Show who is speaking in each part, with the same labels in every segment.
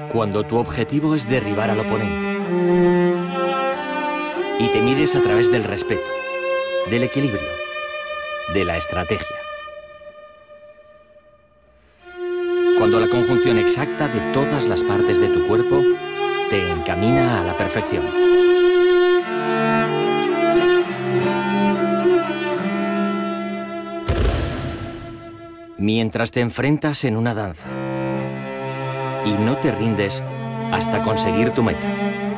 Speaker 1: Cuando tu objetivo es derribar al oponente y te mides a través del respeto, del equilibrio, de la estrategia. Cuando la conjunción exacta de todas las partes de tu cuerpo te encamina a la perfección. Mientras te enfrentas en una danza y no te rindes hasta conseguir tu meta.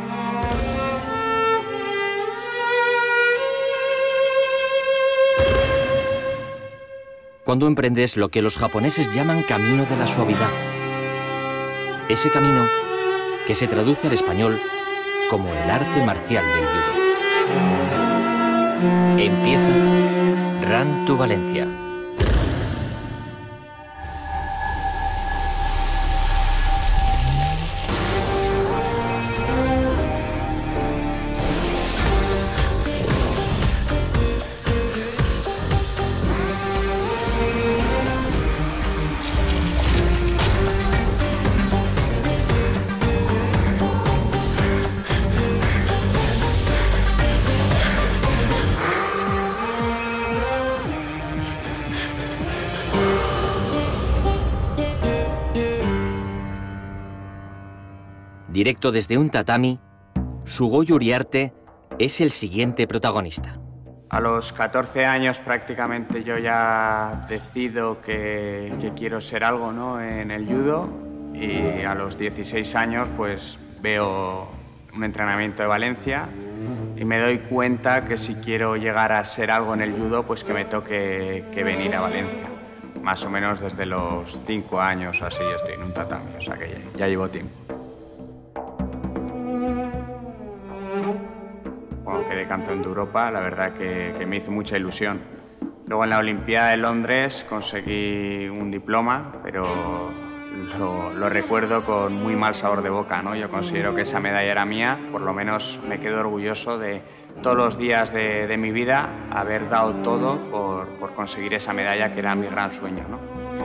Speaker 1: Cuando emprendes lo que los japoneses llaman camino de la suavidad. Ese camino que se traduce al español como el arte marcial del judo. Empieza Run to Valencia. Directo desde un tatami, Sugoi Uriarte es el siguiente protagonista.
Speaker 2: A los 14 años prácticamente yo ya decido que quiero ser algo, ¿no?, en el judo, y a los 16 años pues veo un entrenamiento de Valencia y me doy cuenta que si quiero llegar a ser algo en el judo pues que me toque venir a Valencia. Más o menos desde los 5 años o así yo estoy en un tatami, o sea que ya llevo tiempo. Cuando quedé campeón de Europa, la verdad que me hizo mucha ilusión. Luego en la Olimpiada de Londres conseguí un diploma, pero lo recuerdo con muy mal sabor de boca, ¿no? Yo considero que esa medalla era mía, por lo menos me quedo orgulloso de todos los días de mi vida haber dado todo por conseguir esa medalla que era mi gran sueño, ¿no?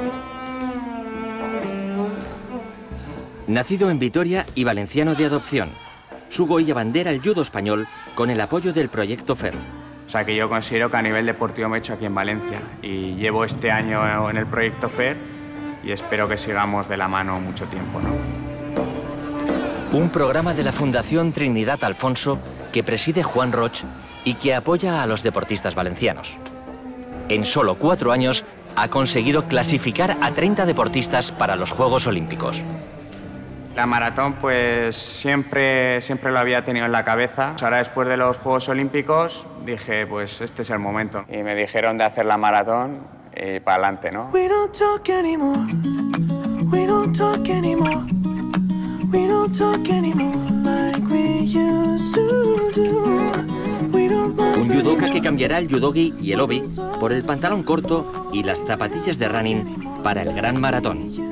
Speaker 1: Nacido en Vitoria y valenciano de adopción, Sugoi abandera el judo español con el apoyo del Proyecto FER.
Speaker 2: O sea que yo considero que a nivel deportivo me he hecho aquí en Valencia y llevo este año en el Proyecto FER y espero que sigamos de la mano mucho tiempo, ¿no?
Speaker 1: Un programa de la Fundación Trinidad Alfonso que preside Juan Roch y que apoya a los deportistas valencianos. En solo 4 años ha conseguido clasificar a 30 deportistas para los Juegos Olímpicos.
Speaker 2: La maratón pues siempre lo había tenido en la cabeza. Ahora después de los Juegos Olímpicos dije pues este es el momento. Y me dijeron de hacer la maratón y para adelante, ¿no?
Speaker 1: Un judoka que cambiará el judogi y el obi por el pantalón corto y las zapatillas de running para el gran maratón.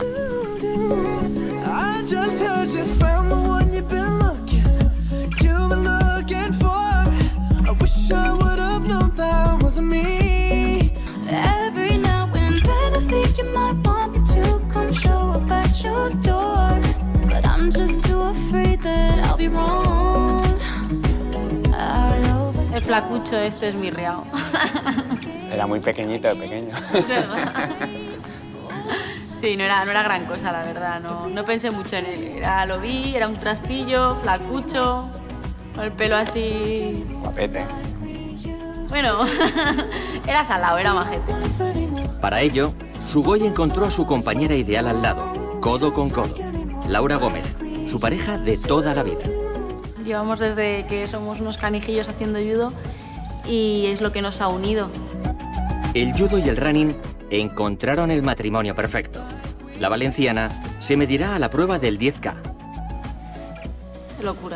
Speaker 3: Just heard you found the one you've been looking for. I wish I would have known that wasn't me. Every now and then I think you might want me to come show up at your door, but I'm just too afraid that I'll be wrong.
Speaker 4: El flacucho este es mi riao.
Speaker 2: Era muy pequeñito de pequeño.
Speaker 4: Sí, no era gran cosa, la verdad, no pensé mucho en él. Lo vi, era un trastillo, flacucho, con el pelo así...
Speaker 2: Guapete.
Speaker 4: Bueno, era salado, era majete.
Speaker 1: Para ello, Sugoi encontró a su compañera ideal al lado, codo con codo, Laura Gómez, su pareja de toda la vida.
Speaker 4: Llevamos desde que somos unos canijillos haciendo judo y es lo que nos ha unido.
Speaker 1: El judo y el running encontraron el matrimonio perfecto. La valenciana se medirá a la prueba del 10K.
Speaker 4: Qué locura.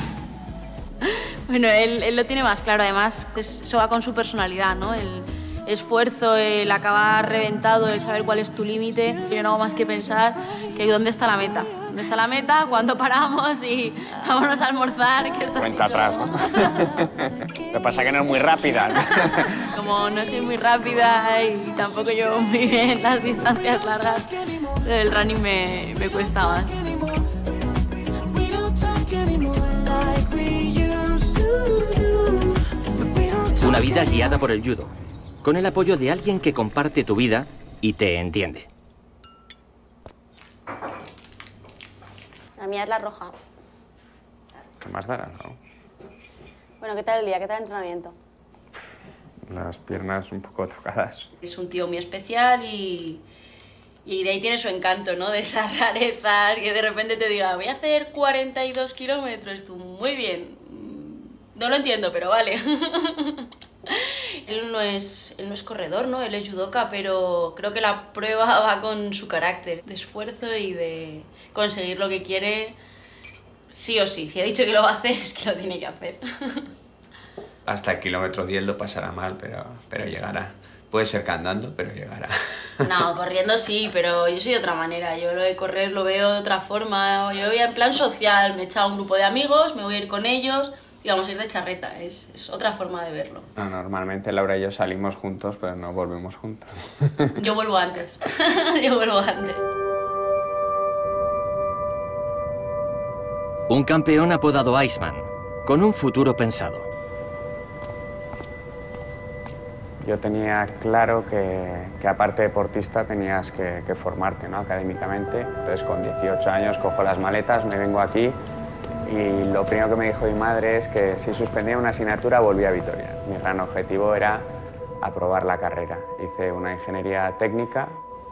Speaker 4: Bueno, él lo tiene más claro, además eso va con su personalidad, ¿no? Él esfuerzo, el acabar reventado, el saber cuál es tu límite. Yo no hago más que pensar que dónde está la meta. ¿Dónde está la meta? ¿Cuándo paramos? Y vámonos a almorzar. Que
Speaker 2: cuenta atrás, ¿no? Lo que pasa es que no es muy rápida.
Speaker 4: Como no soy muy rápida y tampoco llevo muy bien las distancias largas, el running me cuesta más.
Speaker 1: Una vida guiada por el judo, con el apoyo de alguien que comparte tu vida y te entiende.
Speaker 5: La mía es la roja.
Speaker 2: ¿Qué más dará, no?
Speaker 5: Bueno, ¿qué tal el día? ¿Qué tal el entrenamiento?
Speaker 2: Las piernas un poco tocadas.
Speaker 4: Es un tío muy especial y de ahí tiene su encanto, ¿no? De esas rarezas, que de repente te diga, voy a hacer 42 kilómetros, tú, muy bien. No lo entiendo, pero vale. Él no es corredor, ¿no? Él es judoka, pero creo que la prueba va con su carácter de esfuerzo y de conseguir lo que quiere sí o sí. Si ha dicho que lo va a hacer, es que lo tiene que hacer.
Speaker 2: Hasta el kilómetro 10 lo pasará mal, pero llegará. Puede ser que andando, pero llegará.
Speaker 4: No, corriendo sí, pero yo soy de otra manera. Yo lo de correr lo veo de otra forma. Yo voy en plan social, me he echado un grupo de amigos, me voy a ir con ellos y vamos a ir de charreta. Es otra forma de verlo.
Speaker 2: No, normalmente Laura y yo salimos juntos, pero no volvemos juntos.
Speaker 4: Yo vuelvo antes. Yo vuelvo antes.
Speaker 1: Un campeón apodado Iceman, con un futuro pensado.
Speaker 2: Yo tenía claro que aparte de deportista tenías que formarte, ¿no? Académicamente. Entonces con 18 años cojo las maletas, me vengo aquí y lo primero que me dijo mi madre es que si suspendía una asignatura volvía a Vitoria. Mi gran objetivo era aprobar la carrera. Hice una ingeniería técnica.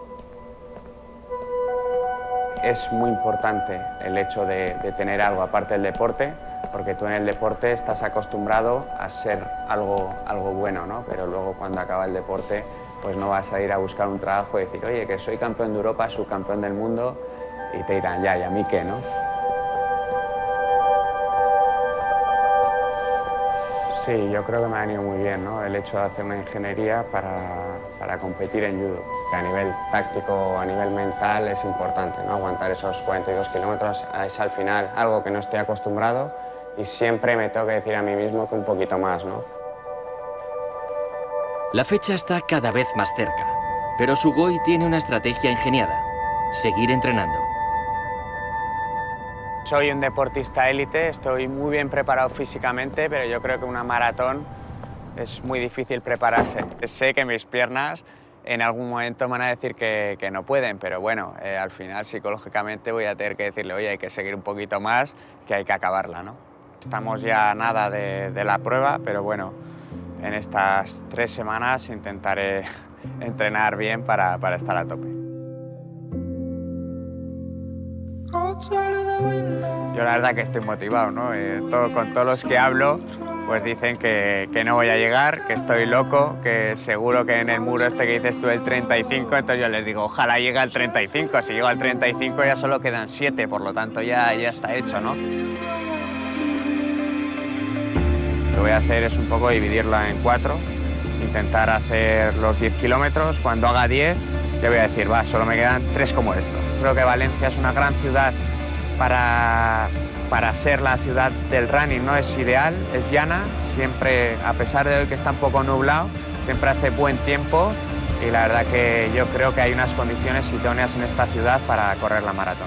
Speaker 2: Es muy importante el hecho de tener algo aparte del deporte, porque tú en el deporte estás acostumbrado a ser algo bueno, ¿no? Pero luego cuando acaba el deporte, pues no vas a ir a buscar un trabajo y decir, oye, que soy campeón de Europa, subcampeón del mundo, y te dirán, ya, ¿y a mí qué, no? Sí, yo creo que me ha venido muy bien, ¿no? El hecho de hacer una ingeniería para competir en judo. Que a nivel táctico, a nivel mental es importante, ¿no? Aguantar esos 42 kilómetros es al final algo que no estoy acostumbrado y siempre me tengo que decir a mí mismo que un poquito más, ¿no?
Speaker 1: La fecha está cada vez más cerca, pero Sugoi tiene una estrategia ingeniada: seguir entrenando.
Speaker 2: Soy un deportista élite, estoy muy bien preparado físicamente, pero yo creo que una maratón es muy difícil prepararse. Sé que mis piernas en algún momento me van a decir que no pueden, pero bueno, al final psicológicamente voy a tener que decirle, oye, hay que seguir un poquito más, que hay que acabarla, ¿no? Estamos ya a nada de la prueba, pero bueno, en estas 3 semanas intentaré entrenar bien para estar a tope. Yo la verdad que estoy motivado, ¿no? Con todos los que hablo, pues dicen que no voy a llegar, que estoy loco, que seguro que en el muro este que dices tú el 35, entonces yo les digo, ojalá llegue al 35, si llego al 35 ya solo quedan 7, por lo tanto ya está hecho, ¿no? Lo que voy a hacer es un poco dividirla en 4, intentar hacer los 10 kilómetros, cuando haga 10 le voy a decir, va, solo me quedan 3 como esto. Creo que Valencia es una gran ciudad para ser la ciudad del running, ¿no? Es ideal, es llana, siempre, a pesar de hoy que está un poco nublado, siempre hace buen tiempo y la verdad que yo creo que hay unas condiciones idóneas en esta ciudad para correr la maratón.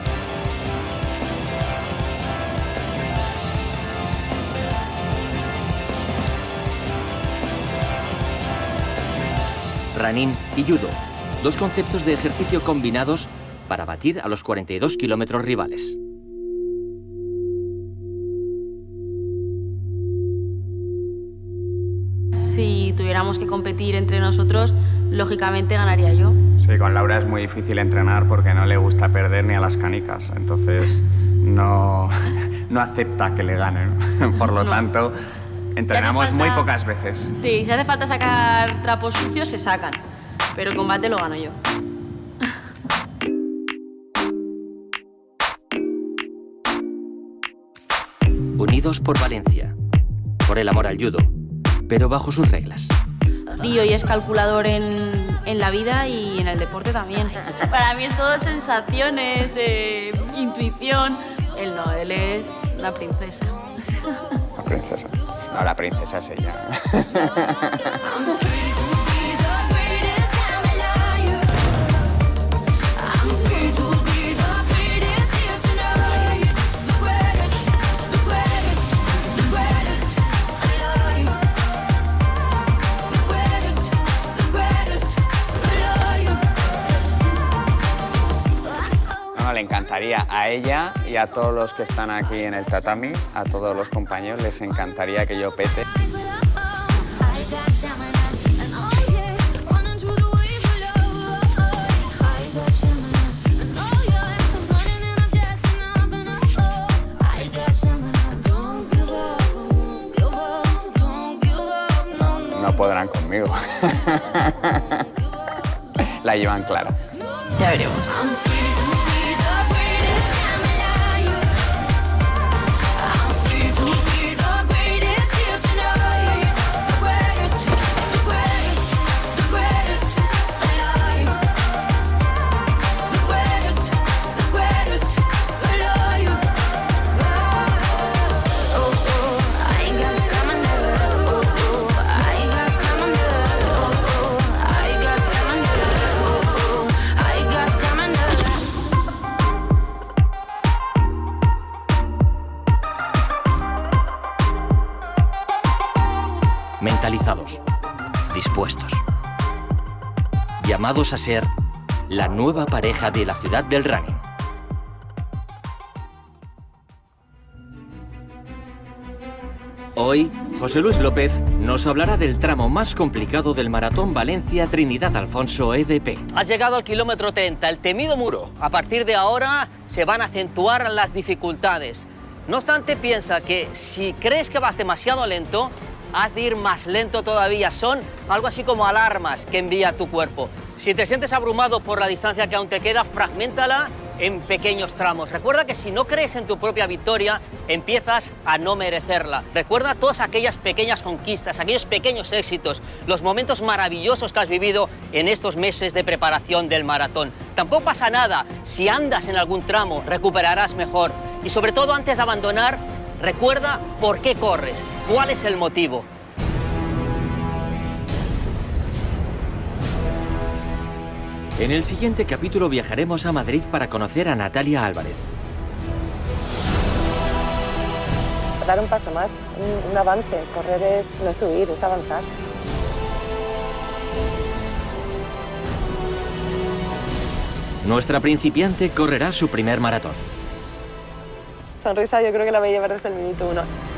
Speaker 1: Running y judo, 2 conceptos de ejercicio combinados para batir a los 42 kilómetros rivales.
Speaker 4: Si tuviéramos que competir entre nosotros, lógicamente ganaría yo.
Speaker 2: Sí, con Laura es muy difícil entrenar porque no le gusta perder ni a las canicas, entonces no acepta que le ganen. Por lo tanto, entrenamos muy pocas veces.
Speaker 4: Sí, si hace falta sacar trapos sucios, se sacan, pero el combate lo gano yo.
Speaker 1: Unidos por Valencia, por el amor al judo, pero bajo sus reglas.
Speaker 4: frío y es calculador en la vida y en el deporte también. Para mí es todo sensaciones, intuición. Él no, él es la princesa.
Speaker 2: La princesa. No, la princesa es ella. Le encantaría a ella y a todos los que están aquí en el tatami, a todos los compañeros, les encantaría que yo pete. No podrán conmigo. La llevan clara.
Speaker 4: Ya veremos.
Speaker 1: Mentalizados, dispuestos, llamados a ser la nueva pareja de la ciudad del running. Hoy, José Luis López nos hablará del tramo más complicado del Maratón Valencia Trinidad Alfonso EDP.
Speaker 6: Has llegado al kilómetro 30, el temido muro. A partir de ahora se van a acentuar las dificultades. No obstante, piensa que si crees que vas demasiado lento, has de ir más lento todavía. Son algo así como alarmas que envía tu cuerpo. Si te sientes abrumado por la distancia que aún te queda, fragméntala en pequeños tramos. Recuerda que si no crees en tu propia victoria, empiezas a no merecerla. Recuerda todas aquellas pequeñas conquistas, aquellos pequeños éxitos, los momentos maravillosos que has vivido en estos meses de preparación del maratón. Tampoco pasa nada. Si andas en algún tramo, recuperarás mejor. Y sobre todo, antes de abandonar, recuerda por qué corres, cuál es el motivo.
Speaker 1: En el siguiente capítulo viajaremos a Madrid para conocer a Natalia Álvarez.
Speaker 7: Dar un paso más, un avance. Correr es no es huir, es avanzar.
Speaker 1: Nuestra principiante correrá su primer maratón.
Speaker 7: Sonrisa yo creo que la voy a llevar desde el minuto 1.